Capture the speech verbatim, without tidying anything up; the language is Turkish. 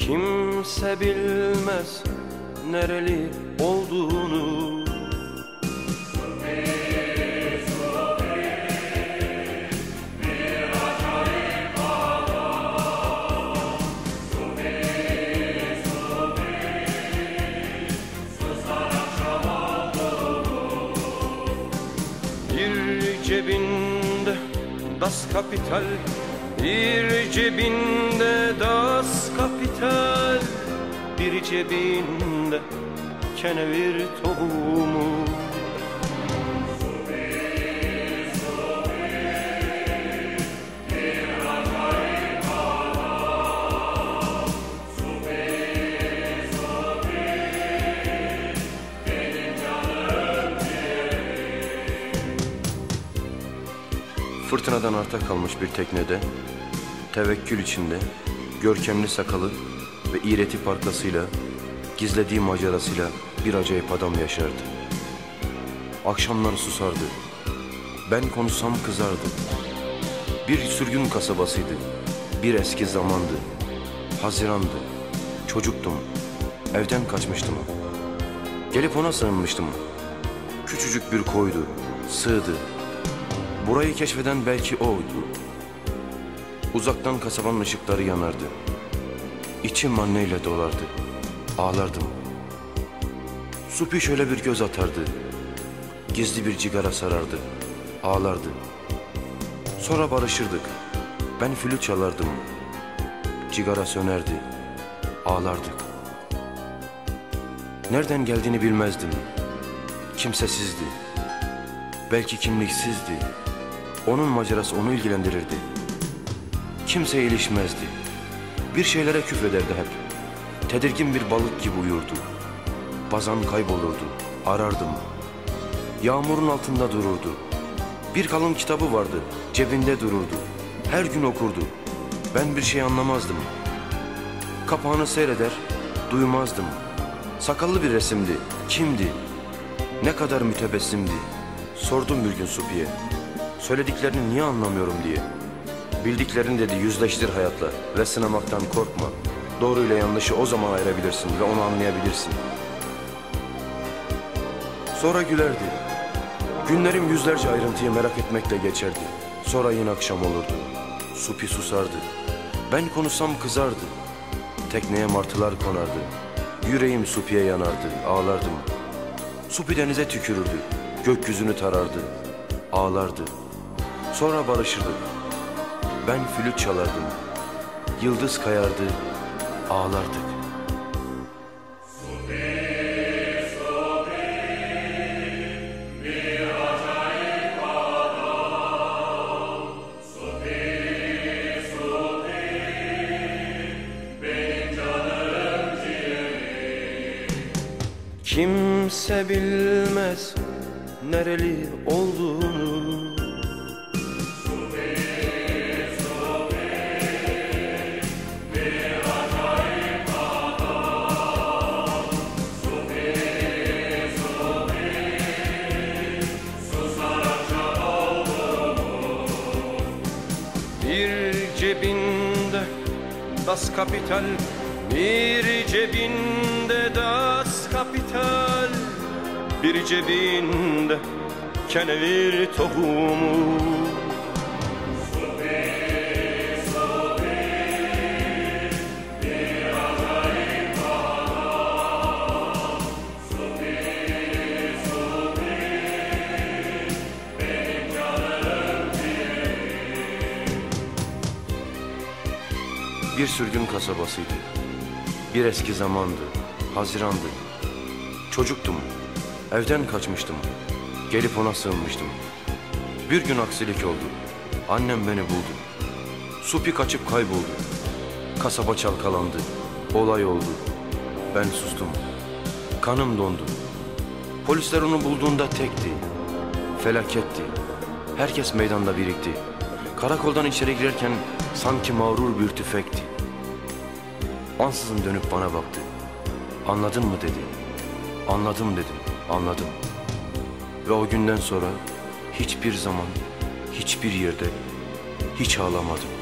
Kimse bilmez nereli olduğunu. Bir cebinde Das Kapital, bir cebinde Das Kapital, bir cebinde kenevir tohumu. Fırtınadan arta kalmış bir teknede, tevekkül içinde, görkemli sakalı ve iğreti parkasıyla, gizlediği macerasıyla bir acayip adam yaşardı. Akşamları susardı, ben konuşsam kızardı. Bir sürgün kasabasıydı, bir eski zamandı. Hazirandı, çocuktum, evden kaçmıştım. Gelip ona sığınmıştım. Küçücük bir koydu, sığdı. Burayı keşfeden belki oydu. Uzaktan kasabanın ışıkları yanardı. İçim anneyle dolardı. Ağlardım. Supi şöyle bir göz atardı. Gizli bir cigara sarardı. Ağlardı. Sonra barışırdık. Ben flüt çalardım. Cigara sönerdi. Ağlardık. Nereden geldiğini bilmezdim. Kimsesizdi. Belki kimliksizdi. Onun macerası onu ilgilendirirdi. Kimse ilişmezdi. Bir şeylere küfrederdi hep. Tedirgin bir balık gibi uyurdu. Bazen kaybolurdu. Arardım. Yağmurun altında dururdu. Bir kalın kitabı vardı. Cebinde dururdu. Her gün okurdu. Ben bir şey anlamazdım. Kapağını seyreder, duymazdım. Sakallı bir resimdi. Kimdi? Ne kadar mütebessimdi. Sordum bir gün Supi'ye. Söylediklerini niye anlamıyorum diye. Bildiklerin dedi, yüzleştir hayatla ve sınamaktan korkma. Doğruyla yanlışı o zaman ayırabilirsin ve onu anlayabilirsin. Sonra gülerdi. Günlerim yüzlerce ayrıntıyı merak etmekle geçerdi. Sonra yine akşam olurdu. Supi susardı. Ben konuşsam kızardı. Tekneye martılar konardı. Yüreğim Supi'ye yanardı, ağlardım. Supi denize tükürürdü. Gökyüzünü tarardı. Ağlardı. Sonra barışırdık. Ben flüt çalardım. Yıldız kayardı. Ağlardık. Kimse bilmez nereli olduğunu. Supi, Supi, bir acayip adam. Supi, Supi, susarak şap oldu mu? Bir cebinde Das Kapital, bir cebinde Das Kapital, bir cebinde kenevir tohumu. Supi, Supi, bir acayip adam. Supi, Supi, benim canım ciğerim. Bir sürgün kasabasıydı. Bir eski zamandı. Hazirandı. Çocuktum. Evden kaçmıştım. Gelip ona sığınmıştım. Bir gün aksilik oldu. Annem beni buldu. Supi kaçıp kayboldu. Kasaba çalkalandı. Olay oldu. Ben sustum. Kanım dondu. Polisler onu bulduğunda tekti. Felaketti. Herkes meydanda birikti. Karakoldan içeri girerken sanki mağrur bir tüfekti. Ansızın dönüp bana baktı. Anladın mı dedi. Anladım dedim. Anladım. Ve o günden sonra hiçbir zaman, hiçbir yerde hiç ağlamadım.